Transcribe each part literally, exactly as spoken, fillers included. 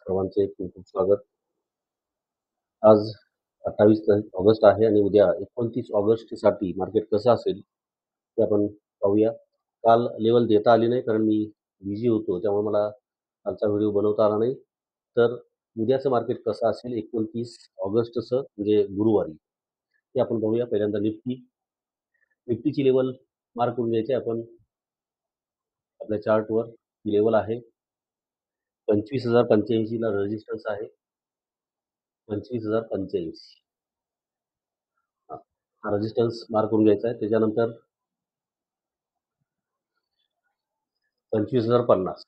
सर्वांचे खूप खूप स्वागत. आज अठ्ठावीस तारीख ऑगस्ट आहे आणि उद्या एकोणतीस ऑगस्टसाठी मार्केट कसं असेल ते आपण पाहूया. काल लेवल देता आली नाही कारण मी बिझी होतो त्यामुळे मला कालचा व्हिडिओ बनवता आला नाही. तर उद्याचं मार्केट कसं असेल एकोणतीस ऑगस्टचं म्हणजे गुरुवारी ते आपण पाहूया. पहिल्यांदा निफ्टी. निफ्टीची लेवल मार्क करून घ्यायची आहे आपण आपल्या चार्टवर. ही लेवल आहे पंचवीस हजार पंच्याऐंशीला रेजिस्टन्स आहे. पंचवीस हजार पंच्याऐंशी हां, हा रेजिस्टन्स मार्क करून घ्यायचा आहे. त्याच्यानंतर पंचवीस हजार पन्नास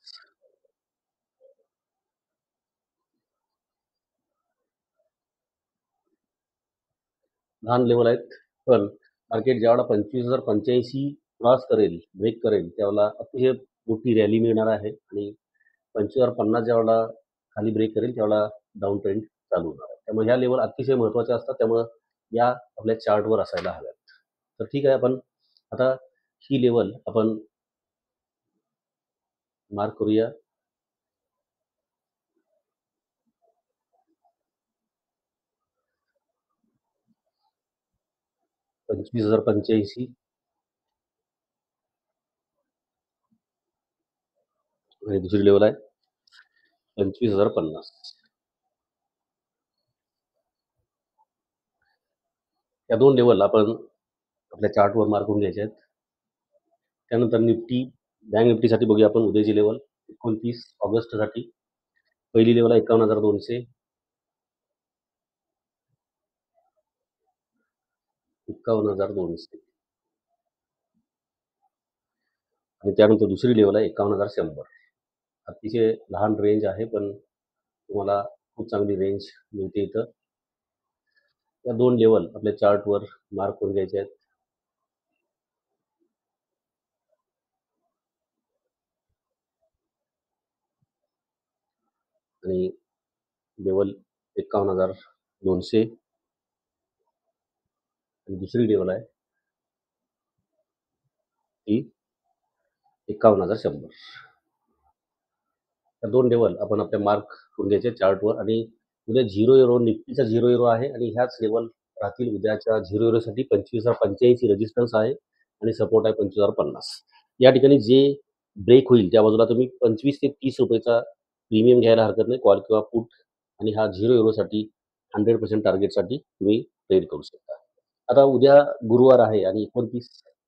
लहान लेवल आहेत. पण मार्केट ज्यावेळेला पंचवीस हजार पंच्याऐंशी क्रॉस करेल, ब्रेक करेल, त्यावेळेला अतिशय मोठी रॅली मिळणार आहे आणि पंचवीस हजार पन्नास ज्यावेळेला खाली ब्रेक करेल त्यावेळेला डाऊन ट्रेंड चालू होणार आहे. त्यामुळे ह्या लेवल अतिशय महत्त्वाच्या असतात. त्यामुळं या आपल्या चार्टवर असायला हव्यात. तर ठीक आहे, आपण आता ही लेवल आपण मार्क करूया. पंचवीस हजार पंच्याऐंशी आणि दुसरी लेवल आहे पंचवीस हजार पन्नास. या दोन लेवल आपण आपल्या चार्टवर मार्क करून घ्यायचे आहेत. त्यानंतर निफ्टी, बँक निफ्टीसाठी बघूया आपण उद्याची लेवल एकोणतीस ऑगस्टसाठी. पहिली लेवल आहे एकावन्न हजार दोनशे. एकावन्न हजार दोनशे आणि त्यानंतर दुसरी लेवल आहे एकावन्न हजार शंभर. अतिशय लहान रेंज आहे पण तुम्हाला खूप चांगली रेंज मिळते इथं. या दोन लेवल आपल्या चार्टवर मार्क करून घ्यायचे आहेत. आणि लेवल एकावन्न हजार दोनशे आणि दुसरी लेवल आहे ती एकावन्न हजार शंभर. या दोन लेवल आपण आपल्या मार्क करून घ्यायचे चार्टवर. आणि उद्या झिरो युरो, निफ्टीचा झिरो युरो आहे आणि ह्याच लेवल राहतील उद्याच्या झिरो युरोसाठी. पंचवीस हजार पंच्याऐंशी रेजिस्टन्स आहे आणि सपोर्ट आहे पंचवीस हजार पन्नास. या ठिकाणी जे ब्रेक होईल त्या बाजूला तुम्ही पंचवीस ते तीस रुपयेचा प्रीमियम घ्यायला हरकत नाही, कॉल किंवा पुट. आणि हा झिरो युरोसाठी हंड्रेड पर्सेंट टार्गेटसाठी तुम्ही ट्रेड करू शकता. आता उद्या गुरुवार आहे आणि एकोणतीस